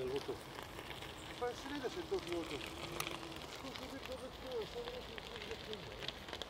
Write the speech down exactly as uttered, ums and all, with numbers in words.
nel voto. Fa essere da se dopo voto. Cosa che cosa che